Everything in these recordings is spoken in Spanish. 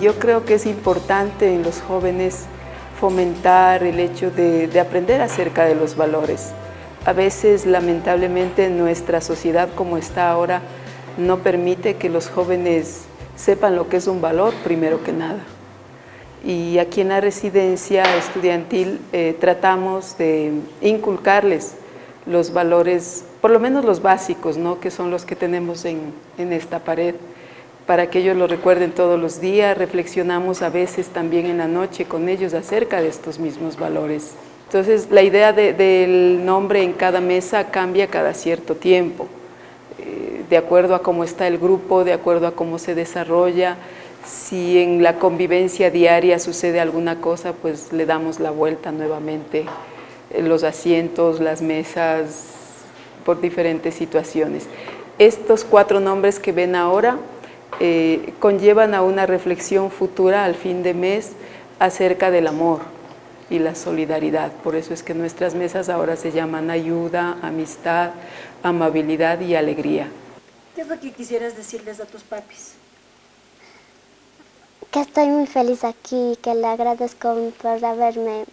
yo creo que es importante en los jóvenes fomentar el hecho de aprender acerca de los valores. A veces, lamentablemente, nuestra sociedad como está ahora no permite que los jóvenes sepan lo que es un valor, primero que nada. Y aquí en la residencia estudiantil tratamos de inculcarles los valores, por lo menos los básicos, ¿no?, que son los que tenemos en esta pared, para que ellos lo recuerden todos los días. Reflexionamos a veces también en la noche con ellos acerca de estos mismos valores. Entonces, la idea del nombre en cada mesa cambia cada cierto tiempo, de acuerdo a cómo está el grupo, de acuerdo a cómo se desarrolla. Si en la convivencia diaria sucede alguna cosa, pues le damos la vuelta nuevamente, los asientos, las mesas, por diferentes situaciones. Estos 4 nombres que ven ahora conllevan a una reflexión futura al fin de mes acerca del amor y la solidaridad. Por eso es que nuestras mesas ahora se llaman ayuda, amistad, amabilidad y alegría. ¿Qué es lo que quisieras decirles a tus papis? Que estoy muy feliz aquí, que le agradezco por haberme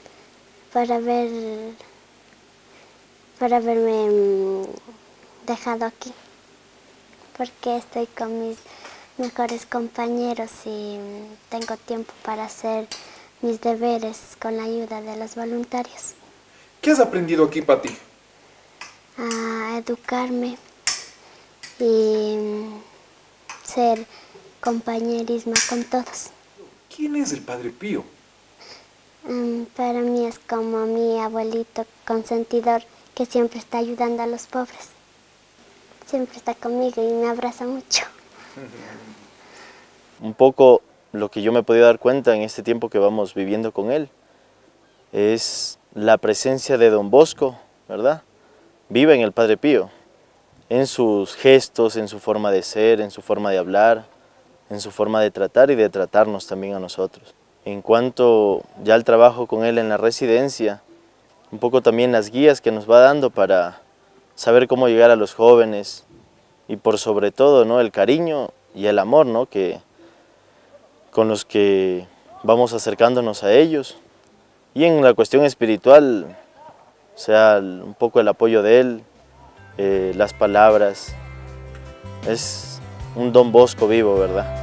dejado aquí, porque estoy con mis mejores compañeros y tengo tiempo para hacer mis deberes con la ayuda de los voluntarios. ¿Qué has aprendido aquí, Pati? A educarme y ser compañerismo con todos. ¿Quién es el Padre Pío? Para mí es como mi abuelito consentidor que siempre está ayudando a los pobres. Siempre está conmigo y me abraza mucho. Un poco lo que yo me he podido dar cuenta en este tiempo que vamos viviendo con él es la presencia de Don Bosco, ¿verdad? Vive en el Padre Pío, en sus gestos, en su forma de ser, en su forma de hablar, en su forma de tratar y de tratarnos también a nosotros. En cuanto ya al trabajo con él en la residencia, un poco también las guías que nos va dando para saber cómo llegar a los jóvenes y por sobre todo, ¿no?, el cariño y el amor, ¿no?, con los que vamos acercándonos a ellos. Y en la cuestión espiritual, o sea, un poco el apoyo de él, las palabras, es un Don Bosco vivo, ¿verdad?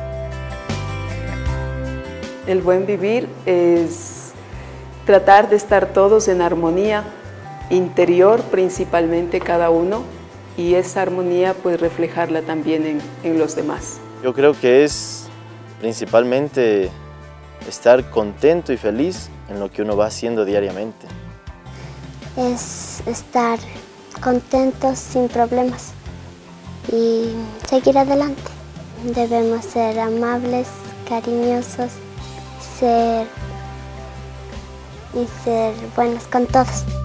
El buen vivir es tratar de estar todos en armonía interior, principalmente cada uno, y esa armonía pues reflejarla también en los demás. Yo creo que es principalmente estar contento y feliz en lo que uno va haciendo diariamente. Es estar contentos sin problemas y seguir adelante. Debemos ser amables, cariñosos, ser buenos con todos.